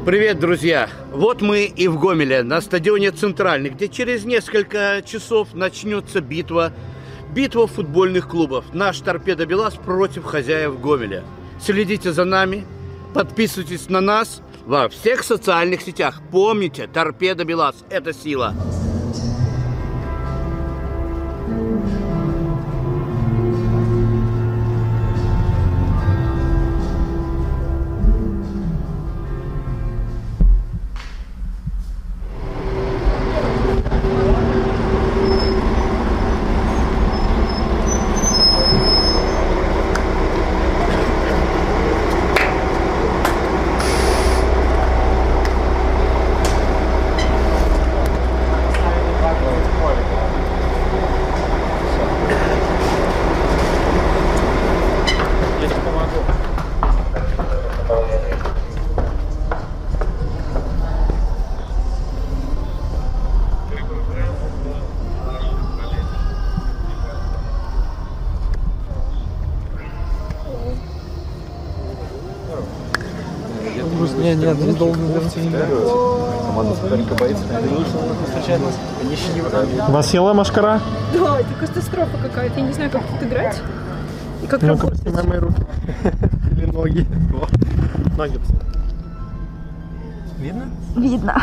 Привет, друзья! Вот мы и в Гомеле, на стадионе Центральный, где через несколько часов начнется битва футбольных клубов. Наш Торпедо БелАЗ против хозяев Гомеля. Следите за нами, подписывайтесь на нас во всех социальных сетях. Помните, Торпедо БелАЗ – это сила. Нет, не должен вернуться. Команда соперника боится. У вас села машкара? Да, это катастрофа какая-то. Я не знаю, как тут играть. И как Ну-ка, работать. поснимай мои руки. Или ноги. Ноги. Видно? Видно.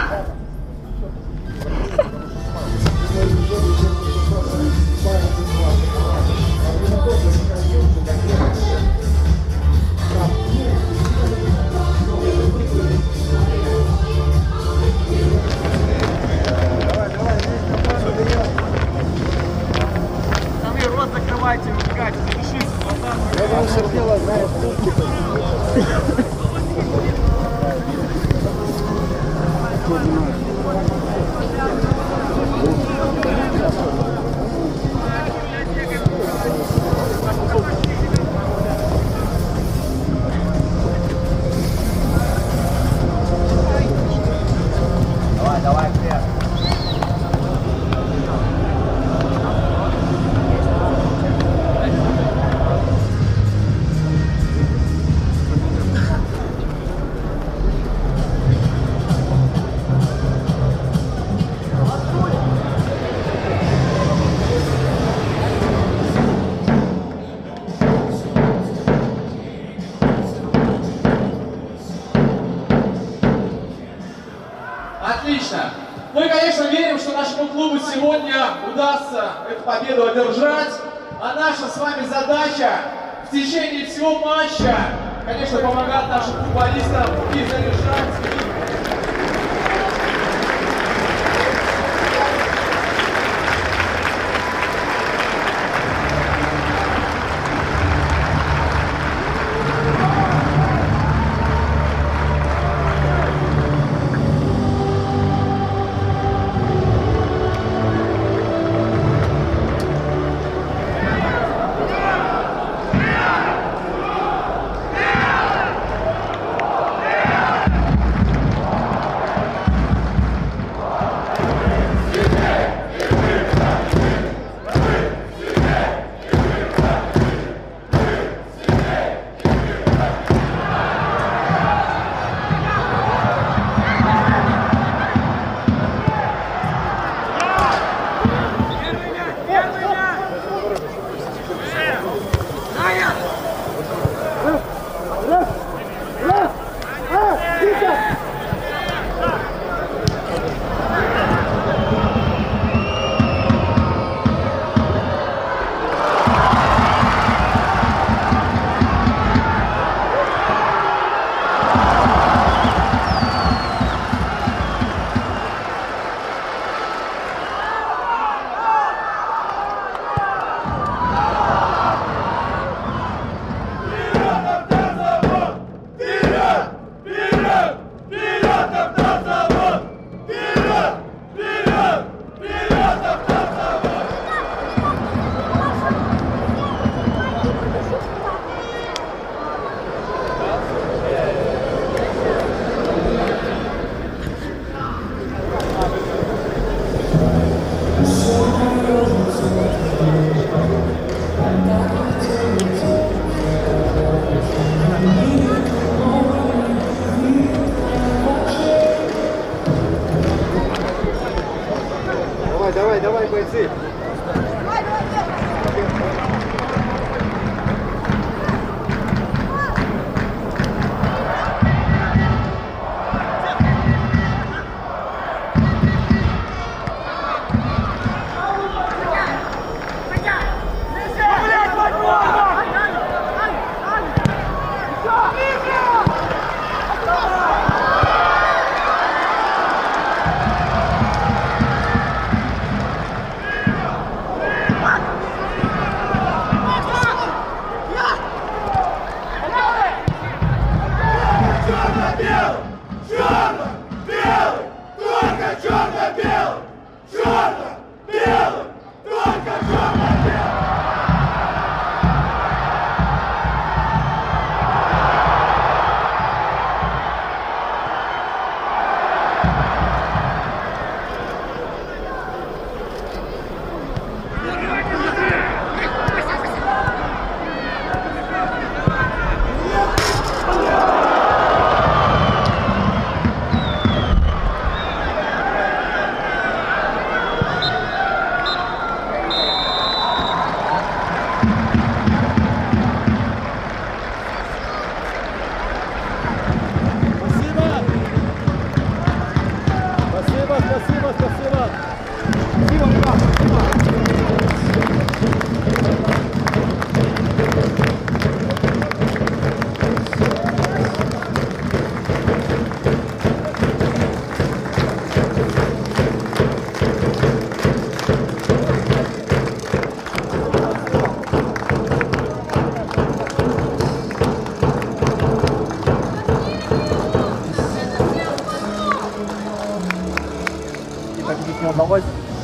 Закрывайте, убегайте, запишите. Давай, вперед. Отлично! Мы, конечно, верим, что нашему клубу сегодня удастся эту победу одержать, а наша с вами задача в течение всего матча, конечно, помогать нашим футболистам и заряжать.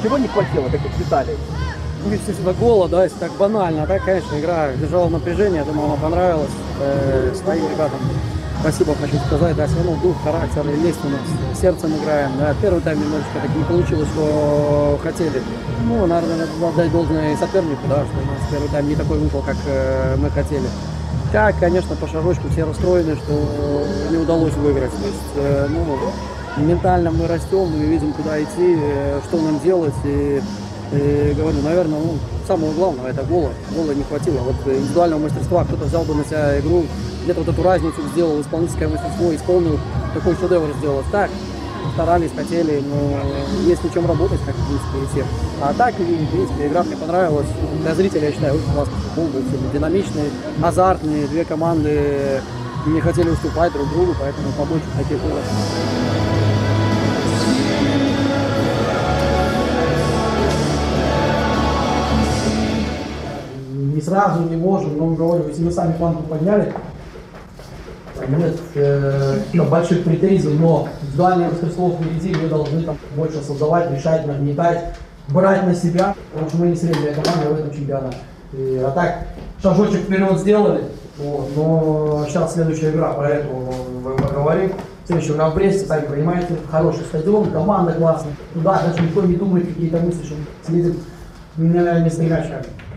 чего не хватило, каких деталей? Ну, естественно, гола, да, если так банально. А так, конечно, игра держала напряжение, я думаю, она понравилась. Своим ребятам спасибо хочу сказать, да, все равно дух, характер, есть у нас, сердцем играем, да. Первый тайм немножечко так не получилось, что хотели. Ну, наверное, надо отдать должное и сопернику, да, что у нас первый тайм не такой вышел, как мы хотели. Так, конечно, по шажочку все расстроены, что не удалось выиграть. То есть, ну, ментально мы растем, мы видим, куда идти, что нам делать. И говорю, наверное, ну, самого главного это гола. Гола не хватило. Вот индивидуального мастерства, кто-то взял бы на себя игру, где-то вот эту разницу сделал, исполнительское мастерство, исполнил, такой шедевр сделал. Так, старались, хотели, но есть над чем работать, как в принципе и всех. А так, в принципе, игра мне понравилась. Для зрителей, я считаю, очень классный футбол был, динамичный, азартный, две команды не хотели уступать друг другу, поэтому побольше таких было. Не сразу, не можем, но говорю, если мы сами планку подняли, нет больших претензий, но индивидуальное мастерство впереди, мы должны там больше создавать, решать, нагнетать, брать на себя, потому что мы не средняя команда в этом чемпионате. А так, шажочек вперед сделали, вот, но сейчас следующая игра, поэтому мы поговорим. Следующая игра в Бресте, сами понимаете, хороший стадион, команда классная, туда даже никто не думает какие-то мысли, что следим не с играчами.